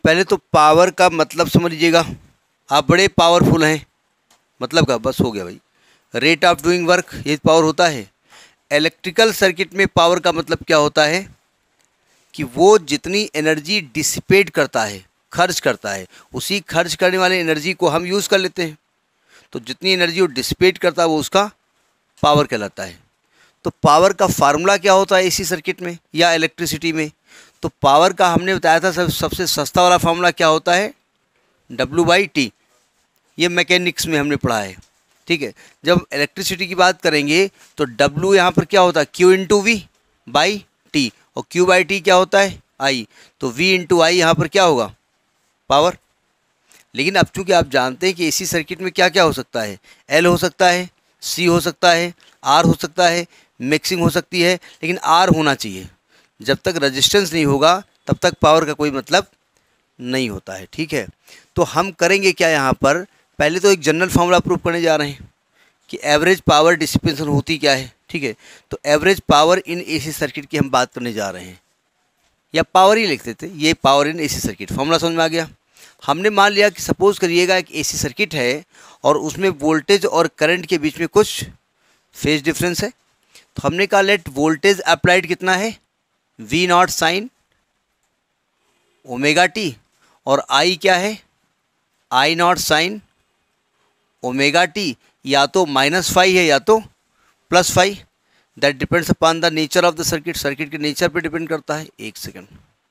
पहले तो पावर का मतलब समझ लीजिएगा, आप बड़े पावरफुल हैं, मतलब का बस हो गया भाई। रेट ऑफ डूइंग वर्क, ये पावर होता है। इलेक्ट्रिकल सर्किट में पावर का मतलब क्या होता है कि वो जितनी एनर्जी डिसिपेट करता है, खर्च करता है, उसी खर्च करने वाले एनर्जी को हम यूज़ कर लेते हैं। तो जितनी एनर्जी वो डिसिपेट करता है वो उसका पावर कहलाता है। तो पावर का फार्मूला क्या होता है एसी सर्किट में या इलेक्ट्रिसिटी में? तो पावर का हमने बताया था सबसे सस्ता वाला फार्मूला क्या होता है, W/T। ये मैकेनिक्स में हमने पढ़ा है, ठीक है। जब इलेक्ट्रिसिटी की बात करेंगे तो W यहाँ पर क्या होता है, Q/V/T, और Q/T क्या होता है, I। तो V/I यहाँ पर क्या होगा, पावर। लेकिन अब चूंकि आप जानते हैं कि एसी सर्किट में क्या क्या हो सकता है, L हो सकता है, C हो सकता है, R हो सकता है, मिक्सिंग हो सकती है, लेकिन R होना चाहिए। जब तक रेजिस्टेंस नहीं होगा तब तक पावर का कोई मतलब नहीं होता है, ठीक है। तो हम करेंगे क्या यहाँ पर, पहले तो एक जनरल फार्मूला प्रूव करने जा रहे हैं कि एवरेज पावर डिसिपेशन होती क्या है, ठीक है। तो average power in AC circuit की हम बात करने जा रहे हैं, या पावर ही लिख देते, ये power in AC circuit, formula समझ में आ गया। हमने मान लिया कि सपोज करिएगा एक एसी सर्किट है और उसमें वोल्टेज और करंट के बीच में कुछ फेज डिफरेंस है। तो हमने कहा लेट वोल्टेज अप्लाइड कितना है, V0 साइन ओमेगा टी, और I क्या है, I0 साइन ओमेगा टी। या तो -5 है या तो +5, that depends upon the nature of the circuit, circuit के नेचर पे डिपेंड करता है। एक सेकेंड।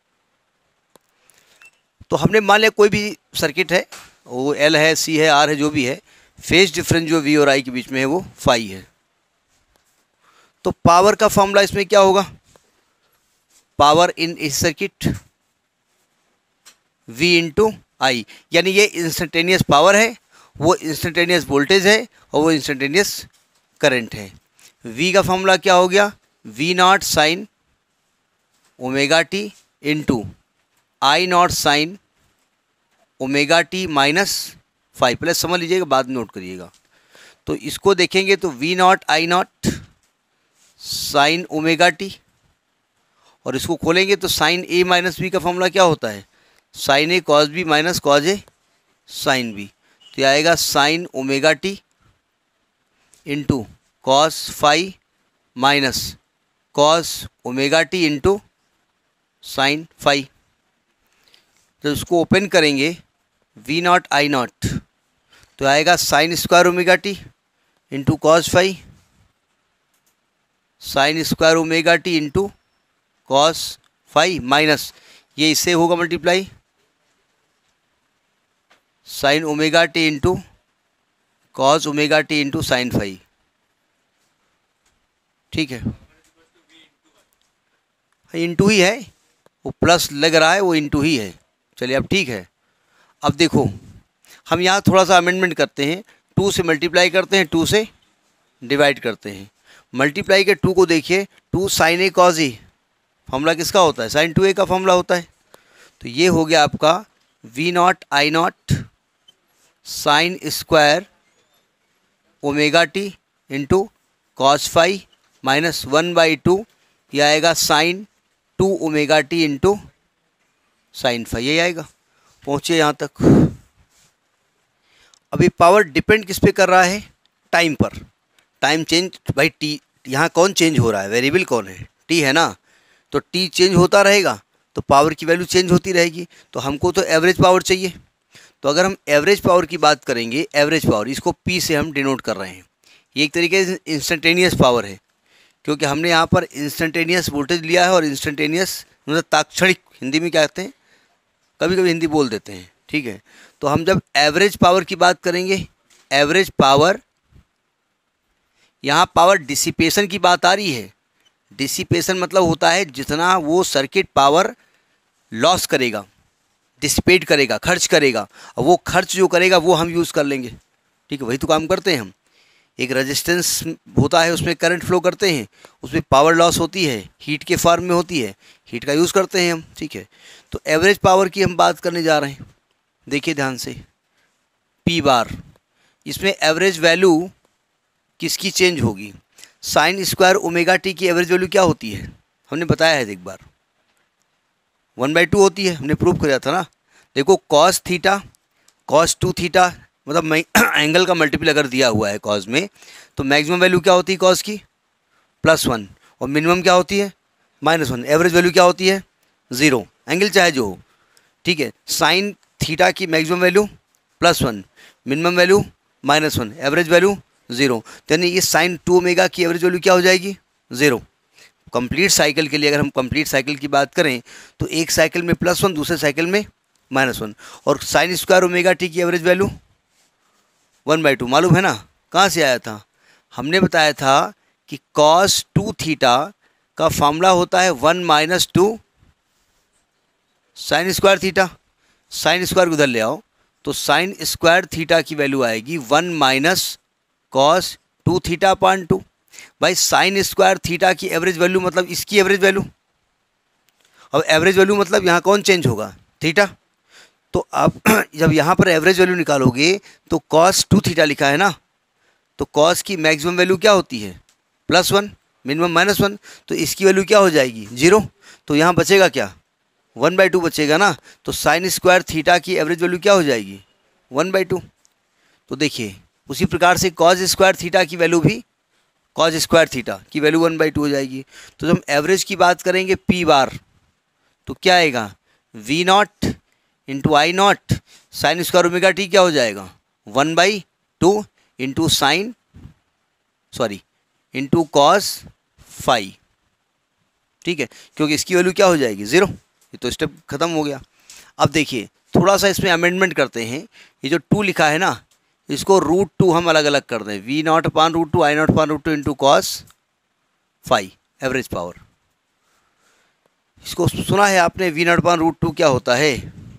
तो हमने मान लिया कोई भी सर्किट है, वो L है, C है, R है, जो भी है, फेज डिफरेंस जो V और I के बीच में है वो फाई है। तो पावर का फॉर्मूला इसमें क्या होगा, पावर इन इस सर्किट V/I, यानी ये इंस्टेंटेनियस पावर है, वो इंस्टेंटेनियस वोल्टेज है, और वो इंस्टेंटेनियस करंट है। V का फॉर्मूला क्या हो गया, V0 sine omega T into I0 sine omega T -5, plus समझ लीजिएगा, बाद में नोट करिएगा। तो इसको देखेंगे तो V0 I0 sine omega t, और इसको खोलेंगे तो साइन A - B का फॉर्मूला क्या होता है, sine A cos B minus cos A sine B। तो ये आएगा sine omega T into cos phi minus cos omega T into sine phi. तो इसको ओपन करेंगे V0 I0, तो आएगा sine square omega T into cos phi, sine square omega T into cos phi, minus ये इससे होगा multiply, sine omega T into cos omega T into sine phi, ठीक है। इंटू ही है, वो प्लस लग रहा है, वो इंटू ही है। चलिए अब ठीक है। अब देखो हम यहाँ थोड़ा सा अमेंडमेंट करते हैं, 2 से मल्टीप्लाई करते हैं, 2 से डिवाइड करते हैं। मल्टीप्लाई के 2 को देखिए, 2 sine A cos A, formula किसका होता है, साइन 2a का फॉर्मूला होता है। तो ये हो गया आपका V0 I0 sine square omega T into cos phi minus 1/2, यह आएगा sine 2 omega T into sine phi, यही आएगा। पहुँचे यहाँ तक। अभी पावर डिपेंड किस पे कर रहा है, टाइम पर। टाइम चेंज भाई, टी यहाँ कौन चेंज हो रहा है, वेरिएबल कौन है, टी है ना। तो टी चेंज होता रहेगा तो पावर की वैल्यू चेंज होती रहेगी। तो हमको तो एवरेज पावर चाहिए। तो अगर हम एवरेज पावर की बात करेंगे, एवरेज पावर, इसको पी से हम डिनोट कर रहे हैं। ये एक तरीके से इंस्टेंटेनियस पावर है, क्योंकि हमने यहाँ पर इंस्टेंटेनियस वोल्टेज लिया है, और इंस्टेंटेनियस मतलब तात्क्षणिक, हिंदी में क्या कहते हैं, कभी कभी हिंदी बोल देते हैं, ठीक है। तो हम जब एवरेज पावर की बात करेंगे, एवरेज पावर, यहाँ पावर डिसिपेशन की बात आ रही है। डिसिपेशन मतलब होता है जितना वो सर्किट पावर लॉस करेगा, डिसिपेट करेगा, खर्च करेगा, और वो खर्च जो करेगा वो हम यूज़ कर लेंगे, ठीक है। वही तो काम करते हैं हम। एक रेजिस्टेंस होता है, उसमें करंट फ्लो करते हैं, उसमें पावर लॉस होती है, हीट के फॉर्म में होती है, हीट का यूज़ करते हैं हम, ठीक है। तो एवरेज पावर की हम बात करने जा रहे हैं। देखिए ध्यान से, पी बार, इसमें एवरेज वैल्यू किसकी चेंज होगी, साइन स्क्वायर ओमेगा टी की एवरेज वैल्यू क्या होती है, हमने बताया है एक बार, 1/2 होती है, हमने प्रूव किया था ना। देखो कॉस थीटा, कॉस 2 थीटा, मतलब एंगल का मल्टीपल अगर दिया हुआ है कॉस में, तो मैक्सिमम वैल्यू क्या होती है कॉस की, +1, और मिनिमम क्या होती है, -1। एवरेज वैल्यू क्या होती है, 0, एंगल चाहे जो हो, ठीक है। साइन थीटा की maximum value +1, minimum value -1, average value 0। तो यानी ये साइन 2 ओमेगा की एवरेज वैल्यू क्या हो जाएगी, 0। कंप्लीट साइकिल के लिए अगर हम कंप्लीट साइकिल की बात करें तो एक साइकिल में +1, दूसरे साइकिल में -1, और साइन स्क्वायर ओमेगा टी की एवरेज वैल्यू 1/2, मालूम है ना, कहाँ से आया था, हमने बताया था कि cos 2 थीटा का फॉर्मूला होता है 1 - 2 sine square theta. Sine square उधर ले आओ, तो साइन स्क्वायर थीटा की वैल्यू आएगी 1 - cos 2 थीटा अपॉन 2। भाई साइन स्क्वायर थीटा की एवरेज वैल्यू मतलब इसकी एवरेज वैल्यू। अब एवरेज वैल्यू मतलब यहाँ कौन चेंज होगा, थीटा। तो अब जब यहाँ पर एवरेज वैल्यू निकालोगे तो cos 2 थीटा लिखा है ना, तो cos की मैक्सिमम वैल्यू क्या होती है, +1, मिनिमम -1, तो इसकी वैल्यू क्या हो जाएगी, 0। तो यहाँ बचेगा क्या, 1/2 बचेगा ना। तो साइन स्क्वायर थीटा की एवरेज वैल्यू क्या हो जाएगी, 1/2। तो देखिए उसी प्रकार से cos स्क्वायर थीटा की वैल्यू भी, cos स्क्वायर थीटा की वैल्यू 1/2 हो जाएगी। तो जब हम एवरेज की बात करेंगे P बार, तो क्या आएगा, V0 × I0 sine square omega T क्या हो जाएगा, 1/2 into sine into cos phi, ठीक है, क्योंकि इसकी वैल्यू क्या हो जाएगी, 0। ये तो स्टेप खत्म हो गया। अब देखिए थोड़ा सा इसमें अमेंडमेंट करते हैं, ये जो 2 लिखा है ना, इसको √2 हम अलग अलग कर दें, V0 upon √2 I0 upon √2 into cos phi average power. इसको सुना है आपने, V0 अपान √2 क्या होता है,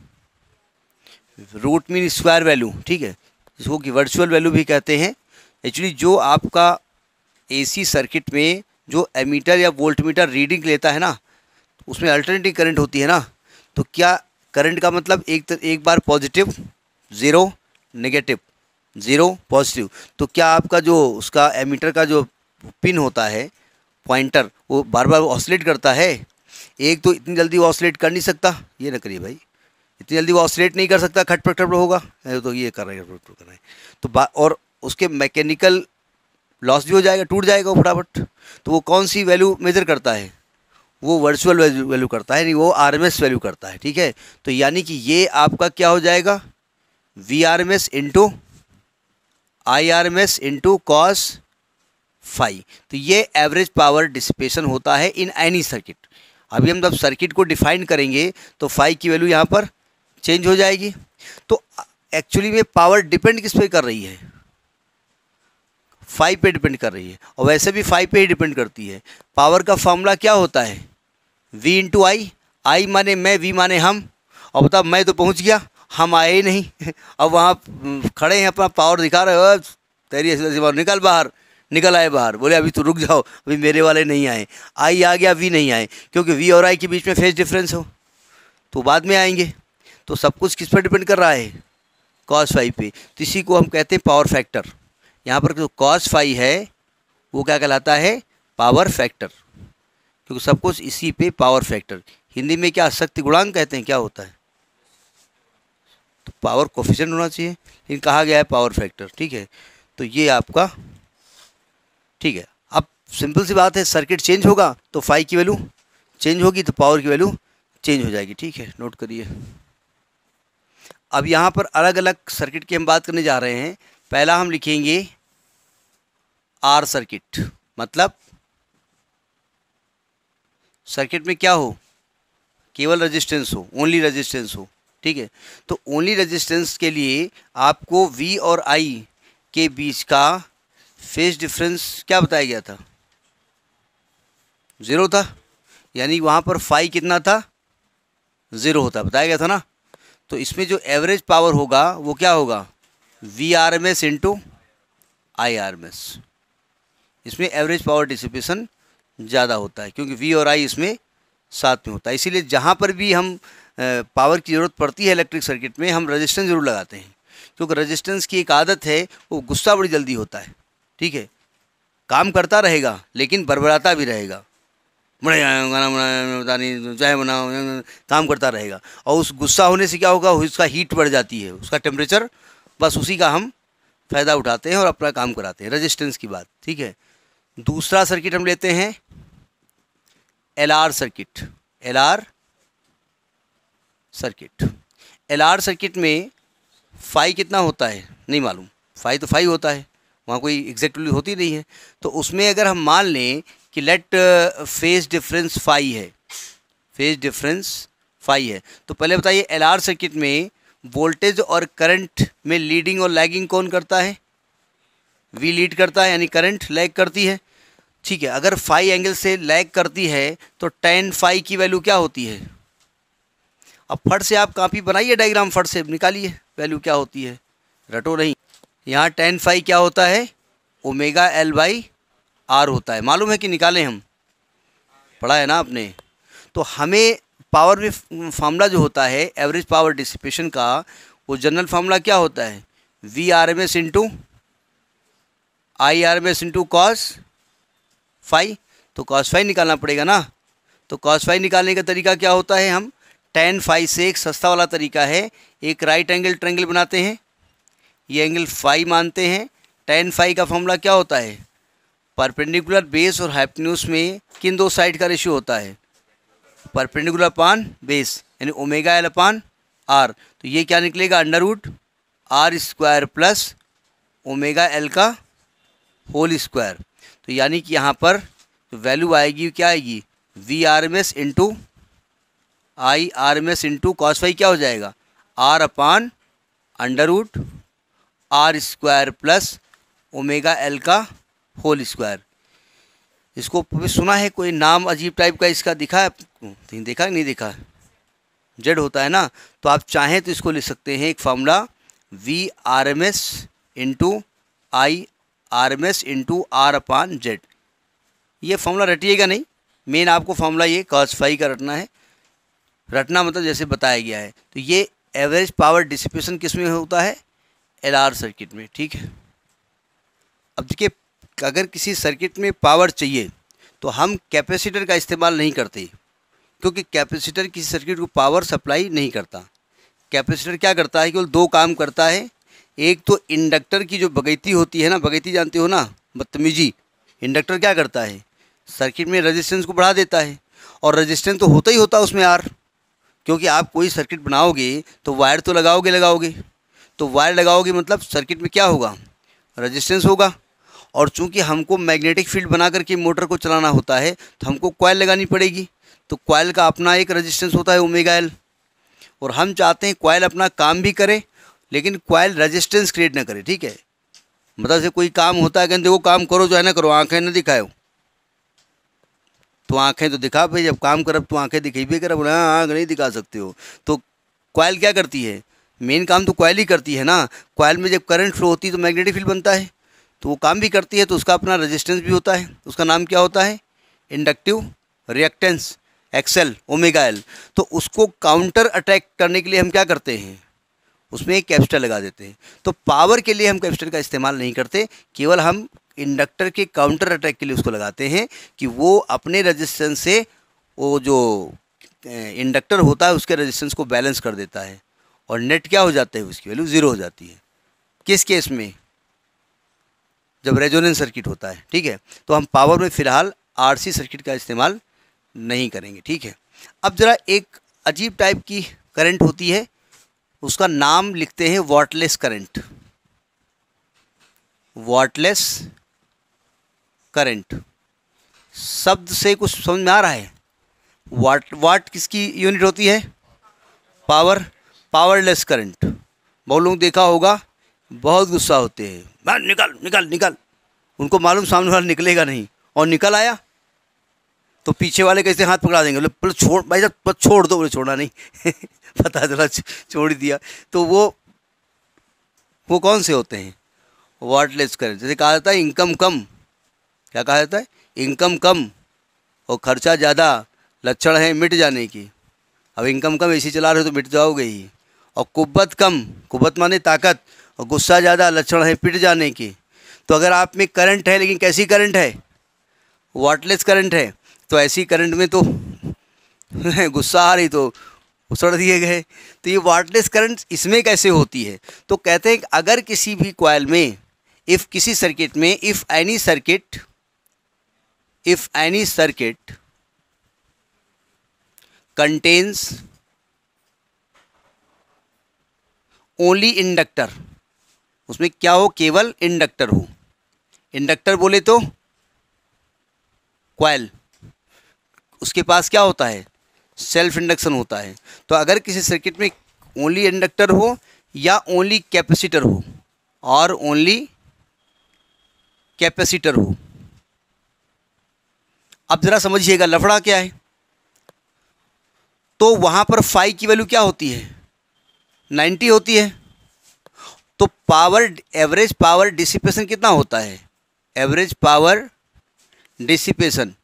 रूट मीन स्क्वायर वैल्यू, ठीक है, जिसको कि वर्चुअल वैल्यू भी कहते हैं। एक्चुअली जो आपका एसी सर्किट में जो एमीटर या वोल्टमीटर रीडिंग लेता है ना, उसमें अल्टरनेटिंग करंट होती है ना, तो क्या करंट का मतलब एक बार पॉजिटिव 0, नेगेटिव 0, पॉजिटिव, तो क्या आपका जो उसका एमीटर का जो पिन होता है, पॉइंटर, वो बार बार ऑसिलेट करता है। एक तो इतनी जल्दी वो ऑसिलेट कर नहीं सकता, ये ना करिए भाई, इतनी जल्दी वो ऑसिलेट नहीं कर सकता, खटपट खटपट होगा, तो ये कर रहे हैं तो और उसके मैकेनिकल लॉस भी हो जाएगा, टूट जाएगा वो फटाफट। तो वो कौन सी वैल्यू मेजर करता है, वो वर्चुअल वैल्यू करता है, नहीं वो आरएमएस वैल्यू करता है, ठीक है। तो यानी कि ये आपका क्या हो जाएगा, VRMS into IRMS into cos phi. तो ये एवरेज पावर डिसिपेशन होता है इन एनी सर्किट। अभी हम जब सर्किट को डिफाइन करेंगे तो फाई की वैल्यू यहाँ पर चेंज हो जाएगी। तो एक्चुअली में पावर डिपेंड किस पे कर रही है, फाई पे डिपेंड कर रही है, और वैसे भी फाई पे ही डिपेंड करती है। पावर का फॉर्मूला क्या होता है, V × I, I माने मैं, V माने हम। और बता, मैं तो पहुंच गया, हम आए ही नहीं अब वहाँ खड़े हैं, अपना पावर दिखा रहे हो, तेरी ऐसी बात, निकल बाहर, निकल आए बाहर, बोले अभी तो रुक जाओ, अभी मेरे वाले नहीं आए, I आ गया, V नहीं आए, क्योंकि V और I के बीच में फेज डिफरेंस हो, तो बाद में आएंगे। तो सब कुछ किस पर डिपेंड कर रहा है, cos फाई पे। तो इसी को हम कहते हैं पावर फैक्टर। यहाँ पर जो cos फाई है वो क्या कहलाता है, पावर फैक्टर, क्योंकि सब कुछ इसी पे पावर फैक्टर। हिंदी में क्या शक्ति गुणांक कहते हैं, क्या होता है, तो पावर कोफिशिएंट होना चाहिए, लेकिन कहा गया है पावर फैक्टर, ठीक है। तो ये आपका ठीक है। अब सिंपल सी बात है, सर्किट चेंज होगा तो फाई की वैल्यू चेंज होगी, तो पावर की वैल्यू चेंज हो जाएगी, ठीक है, नोट करिए। अब यहाँ पर अलग अलग सर्किट की हम बात करने जा रहे हैं। पहला हम लिखेंगे आर सर्किट, मतलब सर्किट में क्या हो, केवल रेजिस्टेंस हो, ओनली रेजिस्टेंस हो, ठीक है। तो ओनली रेजिस्टेंस के लिए आपको V और I के बीच का फेज डिफरेंस क्या बताया गया था, 0 था, यानी वहाँ पर फाई कितना था, 0 होता, बताया गया था ना। तो इसमें जो एवरेज पावर होगा वो क्या होगा, VRMS इंटू IRMS। इसमें एवरेज पावर डिसिपेशन ज़्यादा होता है, क्योंकि V और I इसमें साथ में होता है। इसीलिए जहाँ पर भी हम पावर की ज़रूरत पड़ती है इलेक्ट्रिक सर्किट में, हम रेजिस्टेंस ज़रूर लगाते हैं, क्योंकि रेजिस्टेंस की एक आदत है, वो गुस्सा बड़ी जल्दी होता है, ठीक है, काम करता रहेगा लेकिन बरबराता भी रहेगा, बड़े गाना बनाया पता नहीं चाय बनाओ, काम करता रहेगा। और उस गुस्सा होने से क्या होगा, उसका हीट बढ़ जाती है, उसका टेम्परेचर, बस उसी का हम फ़ायदा उठाते हैं और अपना काम कराते हैं। रेजिस्टेंस की बात, ठीक है। दूसरा सर्किट हम लेते हैं LR circuit. LR circuit, LR circuit में फाई कितना होता है नहीं मालूम, फाई तो फाई होता है, वहाँ कोई एग्जैक्टली होती नहीं है। तो उसमें अगर हम मान लें कि लेट फेज डिफरेंस फाई है, फेज डिफरेंस फाई है, तो पहले बताइए LR सर्किट में वोल्टेज और करंट में लीडिंग और लैगिंग कौन करता है? V लीड करता है, यानी करंट लैग करती है, ठीक है। अगर फाई एंगल से लैग करती है तो tan फाई की वैल्यू क्या होती है? अब फट से आप कॉपी बनाइए, डायग्राम फट से निकालिए वैल्यू क्या होती है, रटो नहीं। यहाँ tan फाई क्या होता है? ओमेगा L/R होता है, मालूम है कि निकालें हम, पढ़ा है ना आपने। तो हमें पावर में फार्मूला जो होता है एवरेज पावर डिसिपेशन का, वो जनरल फार्मूला क्या होता है? VRMS into IRMS into cos phi. तो कॉस फाई निकालना पड़ेगा ना। तो कॉस फाई निकालने का तरीका क्या होता है? हम tan फाई से एक सस्ता वाला तरीका है, एक राइट एंगल ट्रायंगल बनाते हैं, ये एंगल फाई मानते हैं। tan फाई का फॉर्मूला क्या होता है? परपेंडिकुलर बेस और हाइपोटेन्यूज में किन दो साइड का रेशियो होता है? परपेंडिकुलर अपान बेस, यानी ओमेगा L अपान R। तो ये क्या निकलेगा? √R² प्लस ओमेगा L का होल स्क्वायर। तो यानी कि यहाँ पर वैल्यू आएगी, क्या आएगी? VRMS into IRMS into cos phi क्या हो जाएगा? R upon √R² plus omega L का होल स्क्वायर। इसको सुना है कोई नाम अजीब टाइप का इसका, दिखा है आपको? देखा नहीं देखा? जेड होता है ना। तो आप चाहें तो इसको लिख सकते हैं एक formula VRMS into IRMS into R upon Z. ये फार्मूला रटिएगा नहीं, मेन आपको फार्मूला ये कॉस फाई का रटना है। रटना मतलब जैसे बताया गया है। तो ये एवरेज पावर डिसिपेशन किस में होता है? LR सर्किट में, ठीक है। अब देखिए, अगर किसी सर्किट में पावर चाहिए तो हम कैपेसिटर का इस्तेमाल नहीं करते, क्योंकि कैपेसिटर किसी सर्किट को पावर सप्लाई नहीं करता। कैपेसिटर क्या करता है? केवल दो काम करता है। एक तो इंडक्टर की जो बगैती होती है ना, बगैती जानते हो ना, बदतमीजी। इंडक्टर क्या करता है? सर्किट में रेजिस्टेंस को बढ़ा देता है, और रेजिस्टेंस तो होता ही होता है उसमें R, क्योंकि आप कोई सर्किट बनाओगे तो वायर तो लगाओगे। तो वायर लगाओगे मतलब सर्किट में क्या होगा? रेजिस्टेंस होगा। और चूंकि हमको मैग्नेटिक फील्ड बना करके मोटर को चलाना होता है तो हमको कॉइल लगानी पड़ेगी। तो कॉइल का अपना एक रेजिस्टेंस होता है ओमेगा L, और हम चाहते हैं कॉइल अपना काम भी करे लेकिन कॉइल रेजिस्टेंस क्रिएट ना करे, ठीक है। मतलब से कोई काम होता है, कहते देखो काम करो जो है ना करो, आँखें न दिखाओ। तो आँखें तो दिखा भाई, जब काम करब तो आँखें दिखेबे करब, आँख नहीं दिखा सकते हो। तो कॉइल क्या करती है? मेन काम तो कॉइल ही करती है ना। कॉइल में जब करंट फ्लो होती है तो मैग्नेटिक फील्ड बनता है, तो वो काम भी करती है, तो उसका अपना रेजिस्टेंस भी होता है। उसका नाम क्या होता है? Inductive reactance XL omega L। तो उसको काउंटर अटैक करने के लिए हम क्या करते हैं? उसमें एक कैपेसिटर लगा देते हैं। तो पावर के लिए हम कैपेसिटर का इस्तेमाल नहीं करते, केवल हम इंडक्टर के काउंटर अटैक के लिए उसको लगाते हैं कि वो अपने रेजिस्टेंस से वो जो इंडक्टर होता है उसके रेजिस्टेंस को बैलेंस कर देता है, और नेट क्या हो जाता है? उसकी वैल्यू 0 हो जाती है। किस केस में? जब रेजोनेंस सर्किट होता है, ठीक है। तो हम पावर में फ़िलहाल RC सर्किट का इस्तेमाल नहीं करेंगे, ठीक है। अब ज़रा एक अजीब टाइप की करंट होती है, उसका नाम लिखते हैं वाटलेस करंट। वाटलेस करंट शब्द से कुछ समझ में आ रहा है? वाट किसकी यूनिट होती है? पावर। पावरलेस करंट, बहुत लोग देखा होगा बहुत गुस्सा होते हैं, निकल निकल निकल। उनको मालूम सामने वाला निकलेगा नहीं, और निकल आया तो पीछे वाले कैसे हाथ पकड़ा देंगे, बोले छोड़ भाई साहब छोड़ दो, बोले छोड़ना नहीं पता चला छोड़ दिया। तो वो कौन से होते हैं? Wattless current. जैसे कहा जाता है इनकम कम, क्या कहा जाता है? इनकम कम और खर्चा ज़्यादा, लक्षण है मिट जाने की। अब इनकम कम ऐसी चला रहे हो तो मिट जाओगे ही। और कुव्वत कम, कुव्वत माने ताकत, और गुस्सा ज़्यादा, लक्षण है पिट जाने की। तो अगर आप में करंट है, लेकिन कैसी करंट है? वाटलेस करंट है। तो ऐसी करंट में तो गुस्सा आ रही तो उछड़ दिए गए। तो ये वाटलेस करंट इसमें कैसे होती है? तो कहते हैं कि अगर किसी भी कॉइल में किसी सर्किट में if any circuit contains only inductor, उसमें क्या हो? केवल इंडक्टर हो। इंडक्टर बोले तो कॉइल, उसके पास क्या होता है? सेल्फ इंडक्शन होता है। तो अगर किसी सर्किट में ओनली इंडक्टर हो या ओनली कैपेसिटर हो और ओनली कैपेसिटर हो, अब ज़रा समझिएगा लफड़ा क्या है। तो वहाँ पर फाई की वैल्यू क्या होती है? 90 होती है। तो पावर, एवरेज पावर डिसिपेशन कितना होता है? Average power dissipation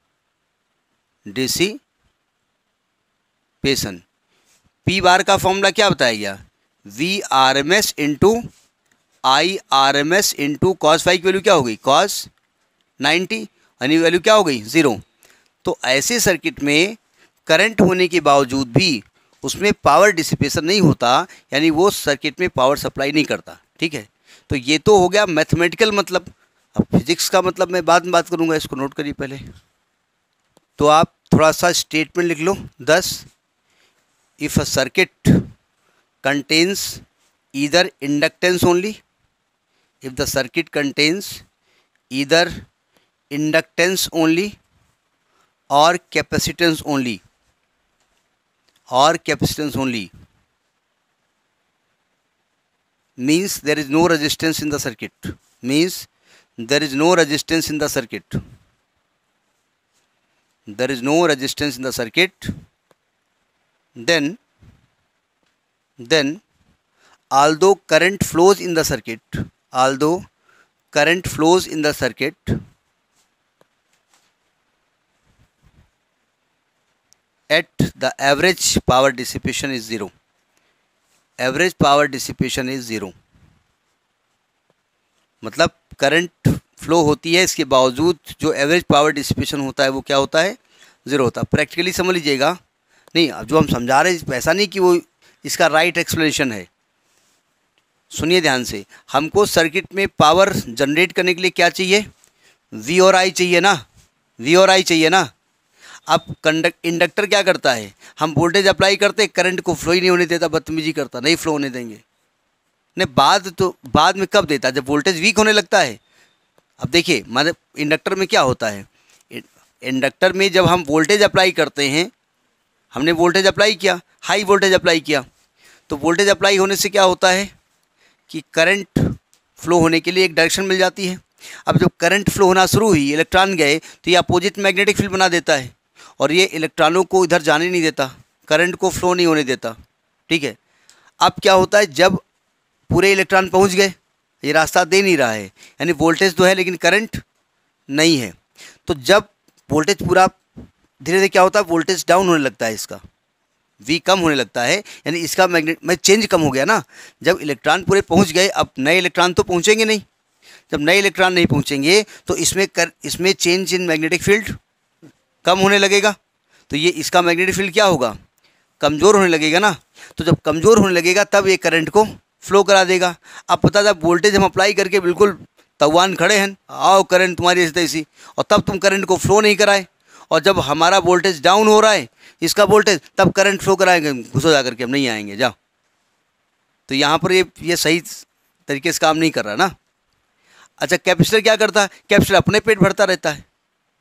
P bar का फॉर्मूला क्या बताया गया? V R M S into I R M S into cos phi की वैल्यू क्या हो गई? कॉस 90, यानी वैल्यू क्या हो गई? 0। तो ऐसे सर्किट में करंट होने के बावजूद भी उसमें पावर डिसिपेशन नहीं होता, यानी वो सर्किट में पावर सप्लाई नहीं करता। ठीक है, तो ये तो हो गया मैथमेटिकल मतलब। अब फिजिक्स का मतलब मैं बाद में बात करूँगा, इसको नोट करिए पहले। तो आप थोड़ा सा स्टेटमेंट लिख लो। 10 if a circuit contains either inductance only, if the circuit contains either inductance only और capacitance only means there is no resistance in the circuit, then although current flows in the circuit at the average power dissipation is 0. मतलब current flow होती है, इसके बावजूद जो average power dissipation होता है वो क्या होता है? 0 होता है। प्रैक्टिकली समझ लीजिएगा। नहीं, अब जो हम समझा रहे हैं ऐसा नहीं कि वो इसका राइट एक्सप्लेनेशन है। सुनिए ध्यान से, हमको सर्किट में पावर जनरेट करने के लिए क्या चाहिए? वी और आई चाहिए ना। अब इंडक्टर क्या करता है? हम वोल्टेज अप्लाई करते, करंट को फ्लो ही नहीं होने देता, बदतमीजी करता, नहीं फ्लो होने देंगे। नहीं, बाद में कब देता? जब वोल्टेज वीक होने लगता है। अब देखिए, मतलब इंडक्टर में क्या होता है? इंडक्टर में जब हम वोल्टेज अप्लाई करते हैं, हमने वोल्टेज अप्लाई किया, हाई वोल्टेज अप्लाई किया, तो वोल्टेज अप्लाई होने से क्या होता है कि करंट फ्लो होने के लिए एक डायरेक्शन मिल जाती है। अब जब करंट फ्लो होना शुरू हुई, इलेक्ट्रॉन गए, तो ये अपोजिट मैग्नेटिक फील्ड बना देता है और ये इलेक्ट्रॉनों को इधर जाने नहीं देता, करंट को फ्लो नहीं होने देता। ठीक है, अब क्या होता है? जब पूरे इलेक्ट्रॉन पहुंच गए, ये रास्ता दे नहीं रहा है, यानी वोल्टेज तो है लेकिन करंट नहीं है। तो जब वोल्टेज पूरा धीरे धीरे क्या होता है? वोल्टेज डाउन होने लगता है, इसका वी कम होने लगता है, यानी इसका मैग्नेट में चेंज कम हो गया ना। जब इलेक्ट्रॉन पूरे पहुंच गए, अब नए इलेक्ट्रॉन तो पहुंचेंगे नहीं। जब नए इलेक्ट्रॉन नहीं पहुंचेंगे तो इसमें चेंज इन मैग्नेटिक फील्ड कम होने लगेगा। तो ये इसका मैग्नेटिक फील्ड क्या होगा? कमज़ोर होने लगेगा ना। तो जब कमज़ोर होने लगेगा तब ये करंट को फ्लो करा देगा। अब पता जब वोल्टेज हम अप्लाई करके बिल्कुल तवान खड़े हैं, आओ करंट तुम्हारी ऐसी, और तब तुम करंट को फ्लो नहीं कराए, और जब हमारा वोल्टेज डाउन हो रहा है इसका वोल्टेज, तब करंट फ्लो कराएंगे, घुसो जा करके हम नहीं आएंगे, जाओ। तो यहाँ पर ये सही तरीके से काम नहीं कर रहा ना। अच्छा, कैपेसिटर क्या करता है? कैपेसिटर अपने पेट भरता रहता है।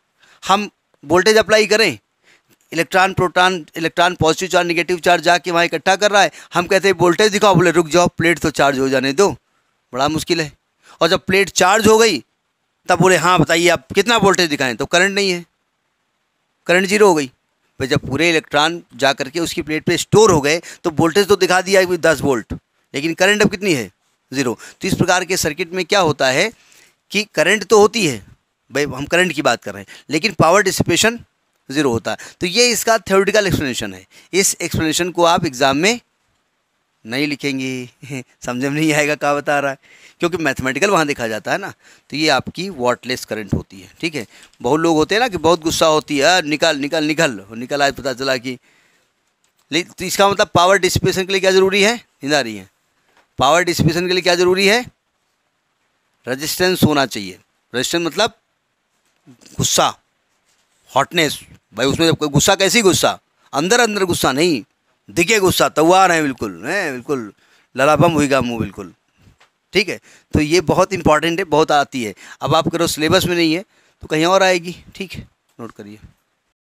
हम वोल्टेज अप्लाई करें, electron positive charge negative charge जाके वहाँ इकट्ठा कर रहा है, हम कहते हैं वोल्टेज दिखाओ, बोले रुक जाओ, प्लेट तो चार्ज हो जाने दो, बड़ा मुश्किल है। और जब प्लेट चार्ज हो गई तब बोले हाँ बताइए आप कितना वोल्टेज दिखाएं, तो करंट नहीं है, करंट 0 हो गई। भाई जब पूरे इलेक्ट्रॉन जा करके उसकी प्लेट पे स्टोर हो गए तो वोल्टेज तो दिखा दिया 10 वोल्ट, लेकिन करंट अब कितनी है? 0। तो इस प्रकार के सर्किट में क्या होता है कि करंट तो होती है, भाई हम करंट की बात कर रहे हैं, लेकिन पावर डिसिपेशन 0 होता है। तो ये इसका थ्योरेटिकल एक्सप्लेनेशन है। इस एक्सप्लेनेशन को आप एग्ज़ाम में नहीं लिखेंगे समझ में नहीं आएगा क्या बता रहा है, क्योंकि मैथमेटिकल वहाँ देखा जाता है ना। तो ये आपकी वाटलेस करंट होती है, ठीक है। बहुत लोग होते हैं ना कि बहुत गुस्सा होती है, निकल निकल निकल निकल, आज पता चला कि तो इसका मतलब पावर डिसिपेशन के लिए क्या ज़रूरी है, नींद आ रही है, पावर डिसिपेशन के लिए क्या ज़रूरी है, रेजिस्टेंस होना चाहिए। रेजिस्टेंस मतलब गुस्सा, हॉटनेस भाई, उसमें गुस्सा कैसी गुस्सा, अंदर अंदर गुस्सा नहीं, दिखे गुस्सा तैयार है बिल्कुल, है बिल्कुल ललापम हुईगा मुँह बिल्कुल, ठीक है। तो ये बहुत इंपॉर्टेंट है, बहुत आती है। अब आप करो सिलेबस में नहीं है तो कहीं और आएगी, ठीक है, नोट करिए।